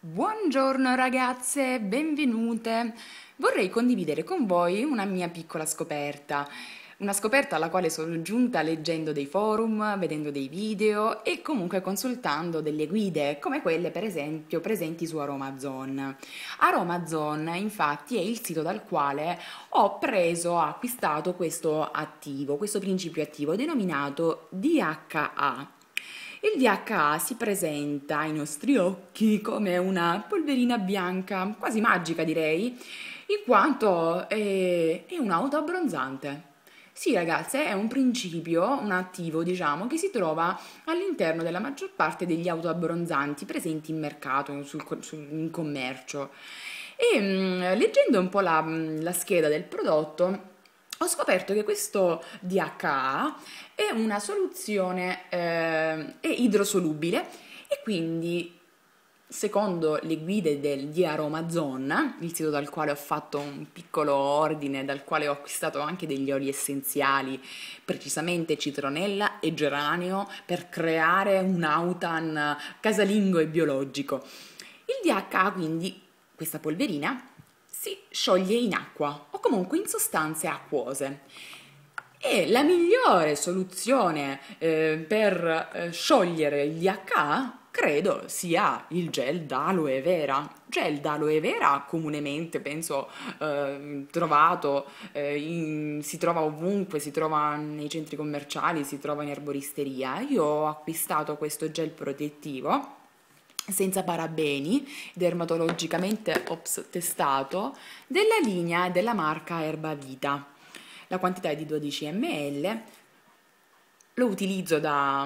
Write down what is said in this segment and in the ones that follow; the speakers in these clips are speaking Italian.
Buongiorno ragazze, benvenute. Vorrei condividere con voi una mia piccola scoperta, una scoperta alla quale sono giunta leggendo dei forum, vedendo dei video e comunque consultando delle guide, come quelle per esempio presenti su Aromazone. Aromazone infatti è il sito dal quale ho acquistato questo attivo, questo principio attivo denominato DHA. Il DHA si presenta ai nostri occhi come una polverina bianca, quasi magica direi, in quanto è un autoabbronzante. Sì, ragazze, è un principio, un attivo, diciamo, che si trova all'interno della maggior parte degli autoabbronzanti presenti in mercato, in commercio. Leggendo un po' la scheda del prodotto, ho scoperto che questo DHA è una soluzione è idrosolubile e quindi, secondo le guide di Aromazone, il sito dal quale ho fatto un piccolo ordine, dal quale ho acquistato anche degli oli essenziali, precisamente citronella e geranio, per creare un autan casalingo e biologico. Il DHA, quindi, questa polverina, si scioglie in acqua o comunque in sostanze acquose. E la migliore soluzione per sciogliere il DHA credo sia il gel d'aloe vera. Gel d'aloe vera comunemente penso trovato, si trova ovunque, si trova nei centri commerciali, si trova in erboristeria. Io ho acquistato questo gel protettivo senza parabeni, dermatologicamente testato, della linea della marca Erbavita. La quantità è di 12 ml, lo utilizzo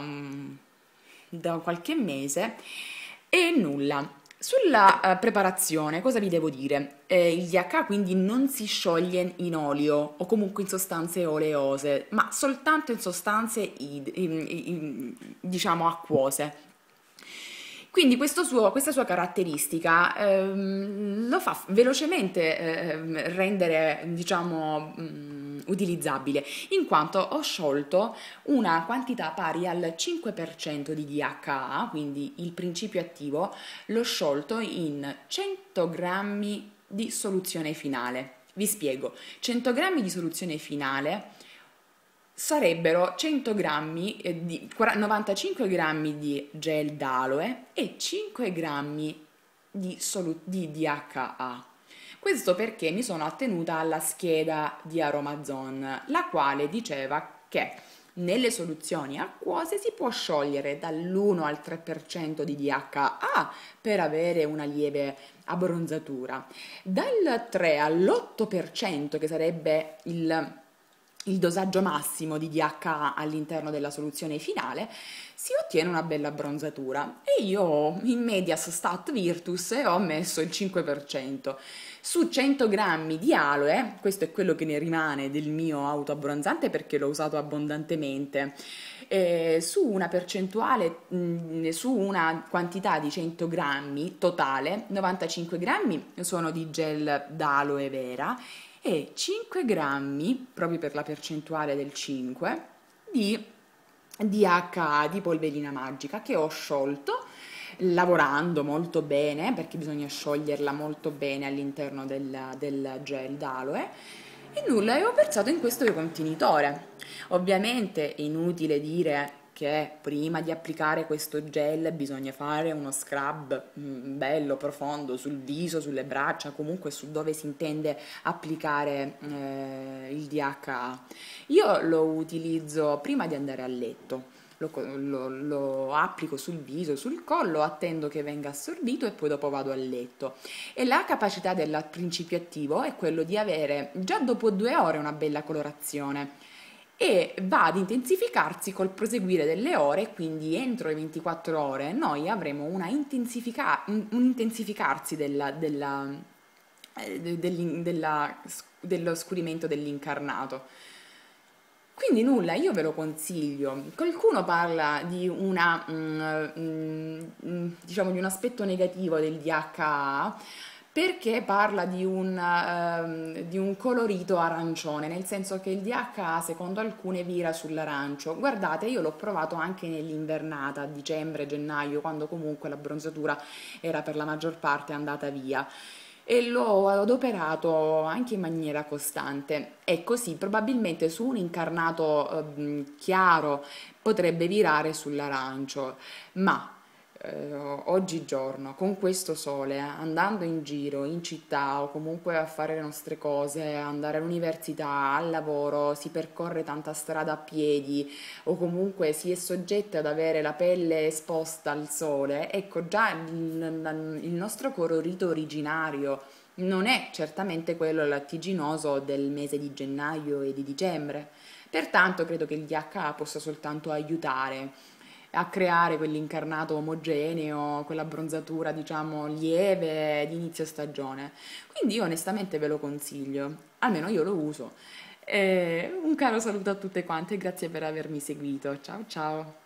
da qualche mese e nulla. Sulla preparazione, cosa vi devo dire? Il DHA quindi non si scioglie in olio o comunque in sostanze oleose, ma soltanto in sostanze diciamo acquose. Quindi questa sua caratteristica lo fa velocemente rendere, diciamo, utilizzabile, in quanto ho sciolto una quantità pari al 5% di DHA, quindi il principio attivo, l'ho sciolto in 100 grammi di soluzione finale. Vi spiego, 100 grammi di soluzione finale sarebbero 100 grammi 95 grammi di gel d'aloe e 5 grammi di DHA. Questo perché mi sono attenuta alla scheda di Aromazone, la quale diceva che nelle soluzioni acquose si può sciogliere dall'1 al 3% di DHA per avere una lieve abbronzatura, dal 3 all'8% che sarebbe il dosaggio massimo di DHA all'interno della soluzione finale, si ottiene una bella abbronzatura. E io in medias stat virtus ho messo il 5%. Su 100 grammi di aloe, questo è quello che ne rimane del mio autoabbronzante perché l'ho usato abbondantemente, su una percentuale, su una quantità di 100 grammi totale, 95 grammi sono di gel d'aloe vera e 5 grammi, proprio per la percentuale del 5, di DHA, di polverina magica, che ho sciolto lavorando molto bene, perché bisogna scioglierla molto bene all'interno del gel d'aloe, e nulla, e ho versato in questo contenitore. Ovviamente è inutile dire che prima di applicare questo gel bisogna fare uno scrub bello, profondo sul viso, sulle braccia, comunque su dove si intende applicare il DHA. Io lo utilizzo prima di andare a letto. Lo applico sul viso, sul collo, attendo che venga assorbito e poi dopo vado a letto. E la capacità del principio attivo è quello di avere già dopo 2 ore una bella colorazione e va ad intensificarsi col proseguire delle ore, quindi entro le 24 ore noi avremo un intensificarsi dello scurimento dell'incarnato. Quindi nulla, io ve lo consiglio. Qualcuno parla di diciamo di un aspetto negativo del DHA, perché parla di un colorito arancione, nel senso che il DHA secondo alcune vira sull'arancio. Guardate, io l'ho provato anche nell'invernata, a dicembre, gennaio, quando comunque la bronzatura era per la maggior parte andata via. E l'ho adoperato anche in maniera costante. E così probabilmente su un incarnato chiaro potrebbe virare sull'arancio, ma oggigiorno con questo sole, andando in giro in città o comunque a fare le nostre cose, andare all'università, al lavoro, si percorre tanta strada a piedi o comunque si è soggetti ad avere la pelle esposta al sole, ecco già il nostro colorito originario non è certamente quello lattiginoso del mese di gennaio e di dicembre. Pertanto credo che il DHA possa soltanto aiutare a creare quell'incarnato omogeneo, quella bronzatura, diciamo, lieve di inizio stagione. Quindi io onestamente ve lo consiglio, almeno io lo uso. Un caro saluto a tutte quante e grazie per avermi seguito. Ciao ciao!